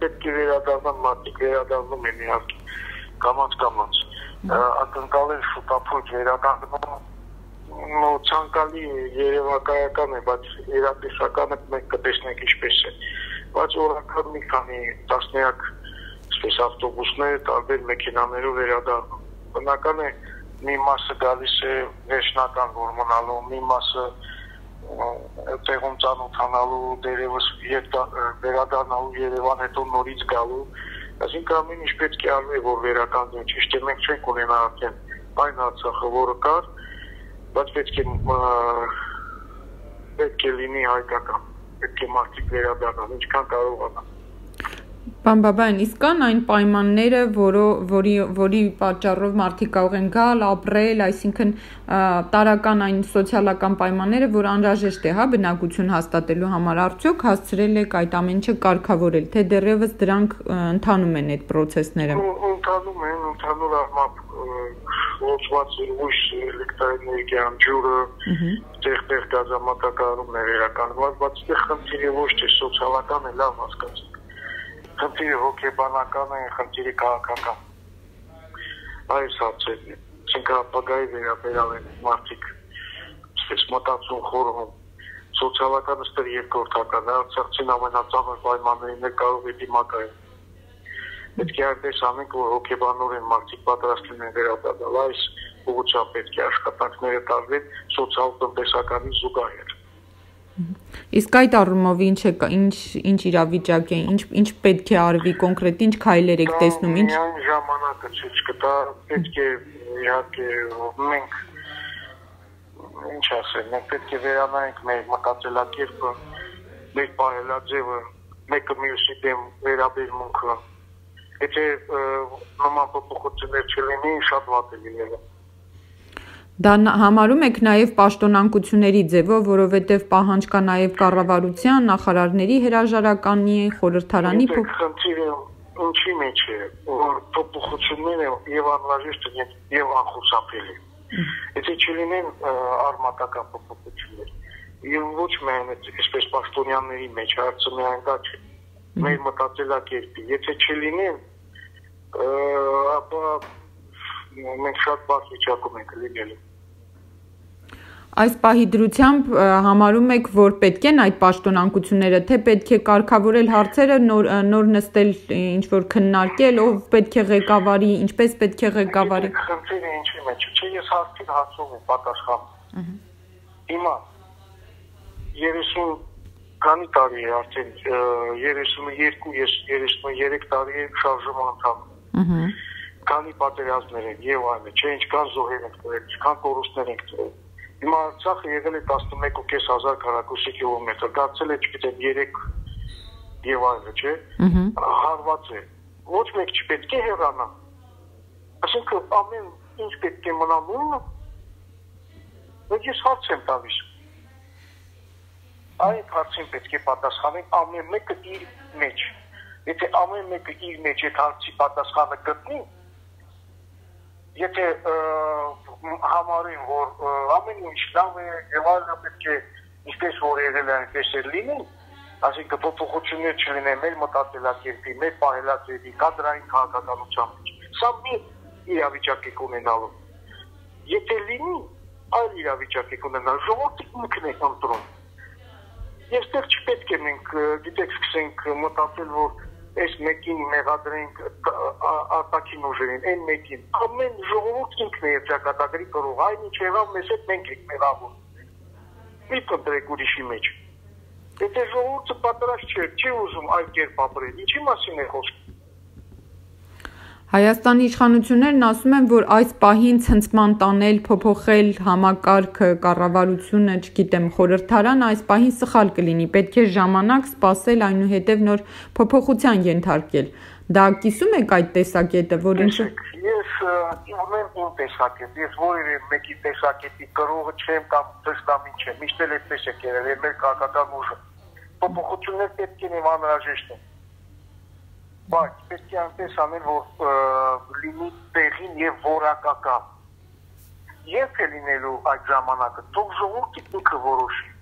պետք է վերադառնան մարդիկ, վերադառնում են իհարկե, կամաց, ակնկալել շուտափույթ վերադառնում ցանկալի երևակայական է, բայց երատեսականը մենք կտեսնենք ինչպես է, բայց օրական մի քանի տասնյակ այսպես ավտոբուսներ տարբեր մեքենաներով վերադառնում, բնական է մի մասը գալիս է վերջնական որմնալու, մի մասը տեղում ծանոթանալու, դերևս վերադառնալու Երևան, հետո նորից գալու, այսինքն ամեն ինչ պետք է արվի, որ վերականգնվի, ճիշտ է, մենք չենք ունենա արդեն այն Արցախը, որը կար, բայց պետք է լինի հայկական, պետք է մարդիկ վերադառնան, ինչքան կարողանան։ Պարոն Բաբայան, իսկ կան այն պայմանները, որի պատճառով մարդիկ կարող են գալ, ապրել, այսինքն տարական այն սոցիալական պայմանները, որ անհրաժեշտ է, բնակություն հաստատելու համար, արդյոք հասցրել եք այդ ամեն ինչը կարգավորել, թե դեռևս դրանք ընթանում են այդ պրոցեսները։ Ընթանում են, ընդհանուր առմամբ ողջված լույս, էլեկտրաէներգիան, ջուրը, տեղ գազամատակարարումն է վերականգնված, բայց այստեղ խնդիրը ոչ թե սոցիալական է, լավ հասկացեք։ Խնդիրը հոգեբանական է, խնդիրը քաղաքական։ Այս հարցերն են, այսինքն ապագայի վերաբերյալ են մարդիկ այսպես մտածում, խորհում, սոցիալականը ստեր երկրորդական է, արցախցին ամենածանր պայմաններին էլ կարող է դիմակայել։ Պետք է այնպես անենք, որ հոգեբանորեն մարդիկ պատրաստ լինեն վերադառնալ, այս ուղղությամբ պետք է աշխատանքները տարվեն սոցիալ-տնտեսականի զուգահեռ։ Իսկ այդ առումով ինչ իրավիճակ է, ինչ պետք է արվի կոնկրետ, ինչ քայլեր եք տեսնում, ինչ միայն ժամանակը ցույց կտա, պետք է իհարկե մենք ինչ ասեմ, մենք պետք է վերանայենք մեր մտածելակերպը, մեր պահելաձևը, մեկը մյուսի դեմ վերաբերմունքը։ Եթե նման փոփոխություններ չլինի, շատ վատ է լինելու։ Դա համարում եք նաև պաշտոնանկությունների ձևով, որովհետև պահանջ կա նաև կառավարության, նախարարների հրաժարականի, խորհրդարանի խնդիրը ինչի մեջ է, որ փոփոխությունները եւ անհրաժեշտ են եւ անխուսափելի։ Եթե չլինեն արմատական փոփոխություններ, եւ ոչ միայն այսպես պաշտոնյաների մեջ, հարցը միայն դա չէ, մեր մտածելակերպի, եթե չլինեն, ապա մենք շատ բարդ վիճակում ենք լինելու։ Այս պահի դրությամբ համարում եք, որ պետք են այդ պաշտոնանկությունները, թե պետք է կարգավորել հարցերը, նոր նստել, ինչ-որ քննարկել, ով պետք է ղեկավարի, ինչպես պետք է ղեկավարի։ Խնդիրը ինչի մեջ է, ես հարցին հարցում եմ պատասխան։ Հիմա 30 քանի տարի է արդեն 32-33 տարի է շարժումը ընթանում։ Քանի պատերազմներ են եւ այլն, չէ, ինչքան զոհեր են կրել, ինչքան կորուստներ են կրել։ Հիմա Արցախը եղել է 11,500 քառակուսի կիլոմետր, դարձել է, չգիտեմ, 3 եւ այլն, չէ։ Հարված է։ Ոչ մեկ չպետք է հեռանա։ Այսինքն ամեն ինչ պետք է մնա նույնը։ Բայց ես հարց եմ տալիս։ Այդ հարցին պետք է պատասխանենք ամեն մեկը իր մեջ։ Եթե ամեն մեկը իր մեջ այդ հարցի պատասխանը գտնի, եթե համարին, որ ամեն ինչ լավ է, եւ այլն պետք է ինչպես որ եղել է, այնպես էլ լինի, այսինքն փոփոխություններ չլինեն մեր մտածելակերպի, մեր պահելաձևի, կադրային քաղաքականության մեջ։ Սա մի իրավիճակ է ունենալու։ Եթե լինի, այլ իրավիճակ է ունենալու, ժողովուրդը ինքն է ընտրում։ Ես դեռ չպետք է մենք, գիտեք, սկսենք մտածել, որ այս մեկին մեղադրենք արտաքին ուժերին, այն մեկին, ամեն ժողովուրդ ինքն է երջակատագրի կրող, այն ինչ եղավ, մեզ հետ մենք ենք մեղավոր։ Մի կընտրեք ուրիշի մեջ։ Եթե ժողովուրդը պատրաստ չի ուզում այլ կերպ ապրել, ինչի մասին է խոսքը։ Հայաստանի իշխանություններն ասում են, որ այս պահին ցնցման տանել, փոփոխել համակարգը, կառավարությունը, չգիտեմ, խորհրդարանը այս պահին սխալ կլինի, պետք է ժամանակ սպասել, այնուհետև նոր փոփոխության ենթարկել։ Դա կիսում եք այդ տեսակետը, որ ինչը։ Ես ունեմ իմ տեսակետ, ես որևէ մեկի տեսակետի կրողը չեմ կամ դստամին չեմ, միշտ էլ այդպես է եղել, մեր քաղաքական ուժը։ Փոփոխություններ պետք են անհրաժեշտ են։ Բայց պետք է այնպես անել, որ լինի տեղին եւ որակական։ Երբ է լինելու այդ ժամանակը, թող ժողովուրդը ինքը որոշի։